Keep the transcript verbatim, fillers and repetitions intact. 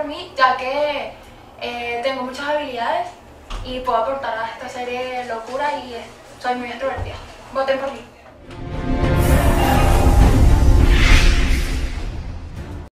mí, ya que eh, tengo muchas habilidades y puedo aportar a esta serie locura y soy muy extrovertida. Voten por mí.